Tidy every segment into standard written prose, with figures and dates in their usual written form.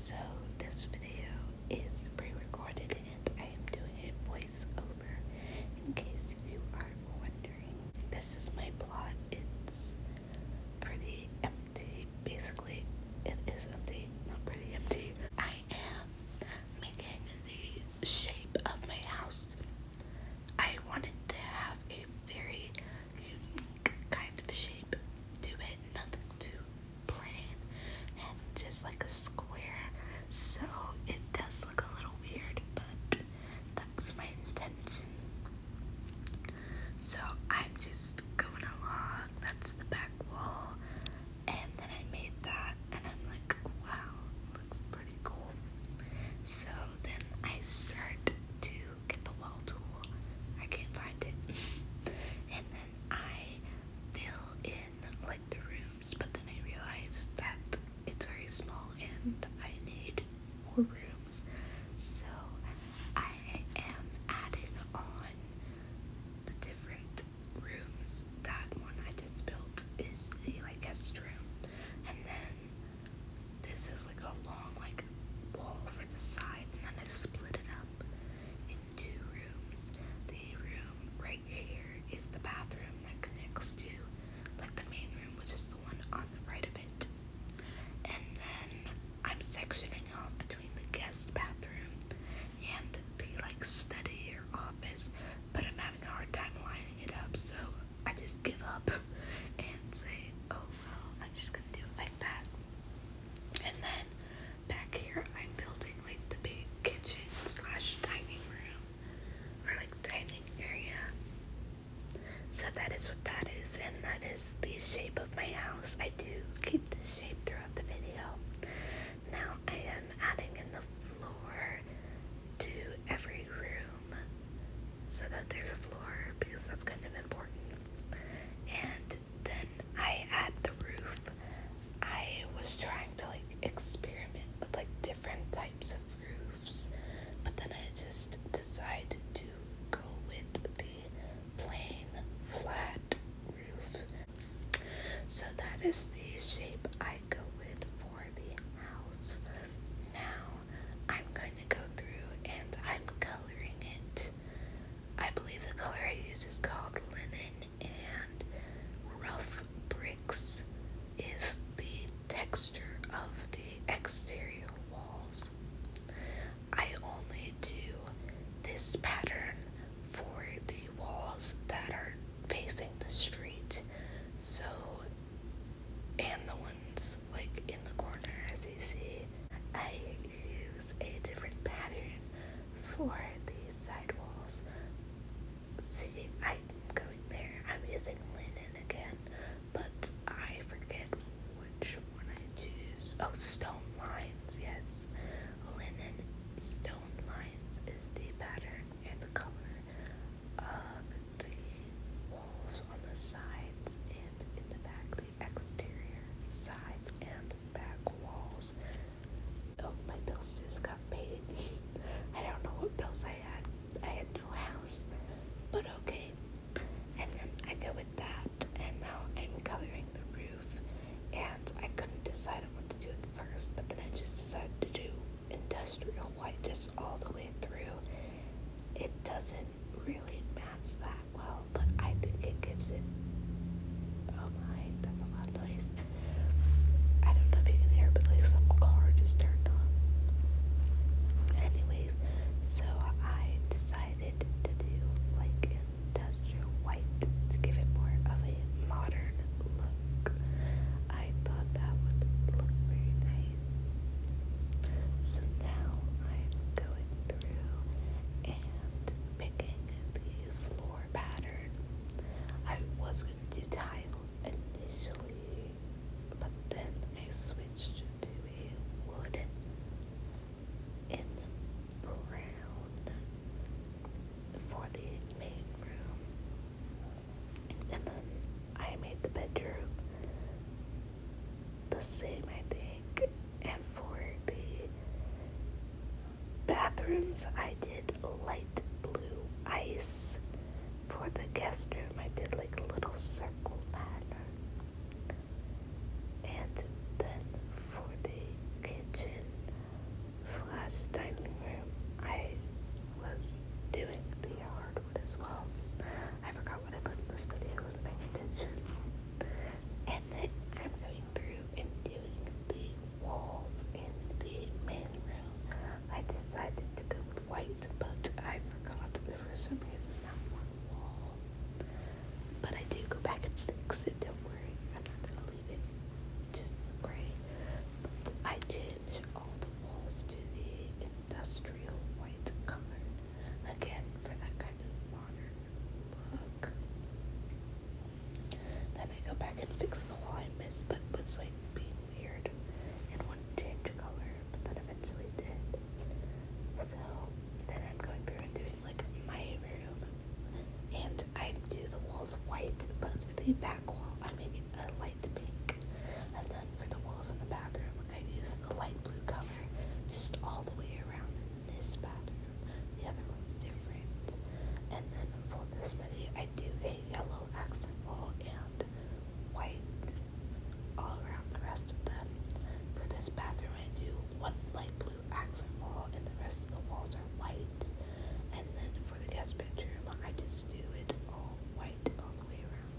So this video is pre-recorded and I am doing a voiceover in case you are wondering. This is my plot. It's pretty empty. Basically, it is empty, not pretty empty. I am making the shape of my house. I wanted to have a very unique kind of shape to it, nothing too plain and just like a square. So it does look a little weird, but that was my intention. So I'm just going along. That's the back wall, and then I made that, and I'm like, wow, looks pretty cool. So then I start to get the wall tool. I can't find it. And then I fill in like the rooms, but then I realized that it's very small and I need more rooms. So I am adding on the different rooms. That one I just built is the like guest room, and then this is like a long like wall for the side, and then I split it up in two rooms. The room right here is the bathroom that connects to like the main room, which is the one on the right of it. And then I'm sectioning off between the guest bathroom and the like study or office, but I'm having a hard time lining it up, so I just give up and say, oh well, I'm just gonna do it like that. And then back here I'm building like the big kitchen slash dining room, or like dining area. So that is what that is, and that is the shape of my house. I do keep this shape throughout the video. Now I am adding in the floor to every room so that there's a floor, because that's kind of important. And then I add the roof. I was trying to like experiment with like different types of roofs, but then I just decided to go with the plain flat roof. So that is the shape I go with for the house. Now I'm going to go through and I'm coloring it. I believe the color I use is called linen, and rough bricks is the texture of the exterior walls. I only do this pattern for the walls that are facing the street, so, and the ones like in the corner, as you see. I use a different pattern for the side walls. See, I'm going there. I'm using linen again, but I forget which one I choose. Oh, stone lines, yes. Linen stone lines is the pattern and the color of the walls on the sides and in the back, the exterior side and back walls. Oh, my bills just got paid. I don't know what bills I had. I had no house, but okay. And then I go with that, and now I'm coloring the roof, and I couldn't decide on what to do at first, but then I just decided to do industrial white just all the way through. It doesn't really match that well, but I think it gives it, oh my, that's a lot of noise. I don't know if you can hear, but like some car just turned on. Anyways, so I decided to do like industrial white to give it more of a modern look. I thought that would look very nice. So now I'm going through and picking the floor pattern. I was going to do tile initially, but then I switched to a wood in brown for the main room. And then I made the bedroom the same, I think. And for the bathrooms, I did light blue ice. For the guest room, I did like a little circle pattern. And then for the kitchen, some reason not one wall. But I do go back and fix it, don't worry. I'm not gonna leave it just gray. But I change all the walls to the industrial white color. Again, for that kind of modern look. Then I go back and fix the wall I missed, but was like being weird and wouldn't change color, but then eventually did. So then I'm going through and doing like my room, and I do the walls white, but the back wall I make it a light pink, and then for the walls in the bathroom I use the light blue color just all the way around in this bathroom. The other one's different. And then for the study I do a yellow accent wall and white all around the rest of them. For this bathroom I do one light blue accent wall and the rest of the walls are white. And then for the guest bedroom I just do it all white all the way around.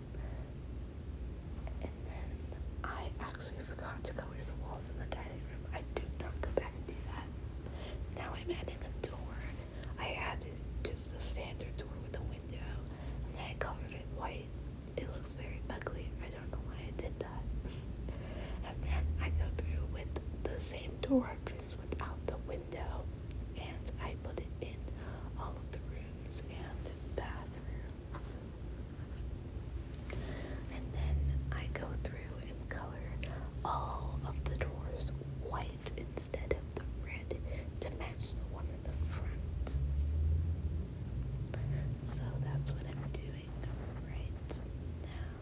And then I actually forgot to color the walls in the dining room. I do not go back and do that. Now I'm adding a door. I added just a standard door with a window, and then I colored it white. It looks very ugly. I don't know why I did that. And then I go through with the same door, just without the window, and I put it in all of the rooms and bathrooms. And then I go through and color all of the doors white instead of the red to match the one in the front. So that's what I'm doing right now.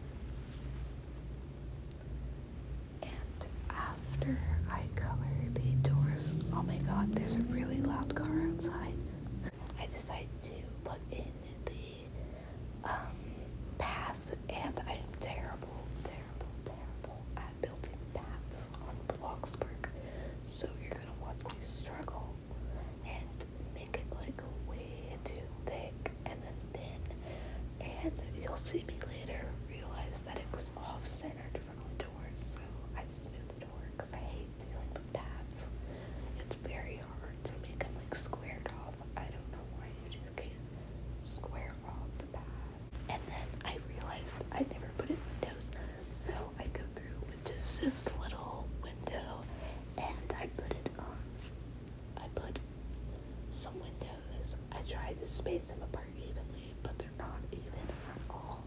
And after I color the doors, oh my god, there's a really loud car outside. I decided to put in the path, and I am terrible at building paths on Bloxburg. So you're gonna watch me struggle and make it like way too thick and then thin, and you'll see me later realize that it was off-centered from the doors, so I just moved the door because I hate dealing with paths. It's very hard to make them like squared off. I don't know why you just can't square off the path. And then I realized I never put in windows, so I go through with just this little window and I put it on. I put some windows. I tried to space them apart evenly, but they're not even at all.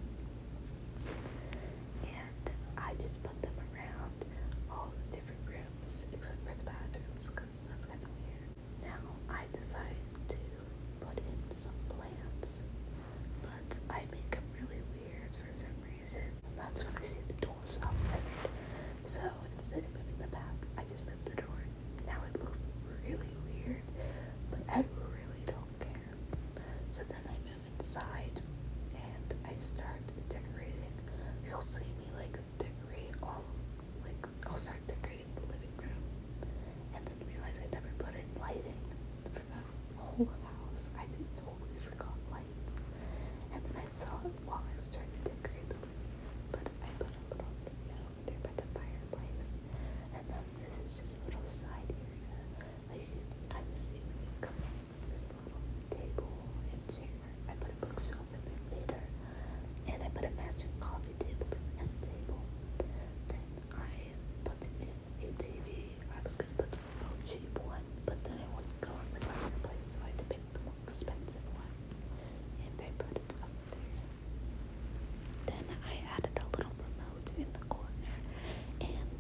And I just put them around all the different rooms except for the bathrooms because that's kind of weird. Now I decided to put in some plants, but I make them really weird for some reason. That's when I see the doors off-centered. So instead of moving the path, I just moved the door. Now it looks really weird, but I really don't care. So then I move inside and I start decorating. You'll see me like decorate all, like I'll start decorating the living room and then realize I never put in lighting for the whole house. I just totally forgot lights. And then I saw it while I was trying to decorate the living room, but I put a little video over there by the fireplace. And then this is just a little side area. Like you can kind of see when you come in, just a little table and chair. I put a bookshelf in there later, and I put a matching coffee table to the end table. Then I put in a TV. I was gonna put the real cheap one, but then I wouldn't go on the fireplace, so I had to pick the more expensive one, and I put it up there. Then I added a little remote in the corner, and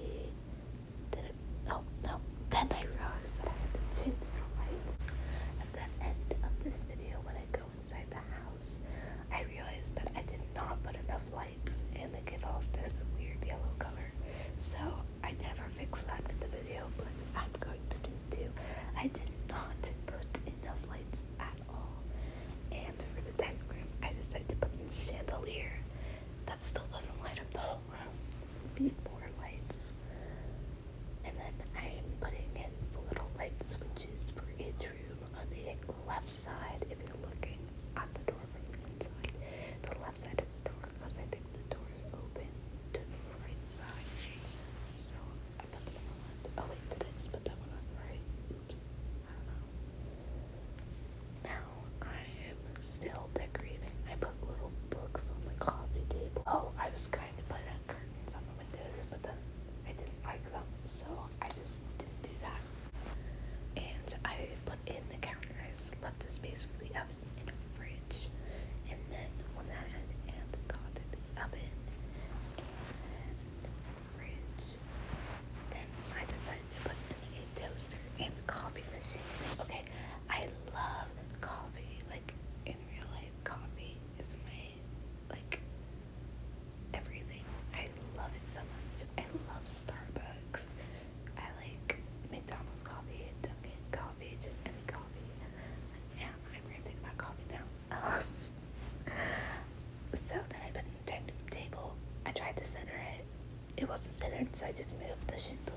then I realized that I had to change the lights. At the end of this video, when I go inside the house, I realized that I did not put enough lights, and they give off this weird yellow color. So I never fixed that in the video, but I'm going to do it too. I did not put enough lights at all. And for the dining room, I decided to put in a chandelier. That still doesn't light up the whole room. We need more lights. And then I'm putting in the little light switches for each room on the left side if you're looking at the door from the inside. The left side of the door, because I think the door's open to the right side. So I put them on the left. Oh wait, did I just put that one on the right? Oops. I don't know. space for the oven and a fridge. And then when I had got the oven and fridge, then I decided to put in a toaster and coffee machine. Okay, I love coffee. Like, in real life, coffee is my, like, everything. I love it so much. I love Starbucks. I like McDonald's coffee, Dunkin' coffee, just any coffee. And I'm ranting about coffee now. So then I put it on the table. I tried to center it. It wasn't centered, so I just moved the chandelier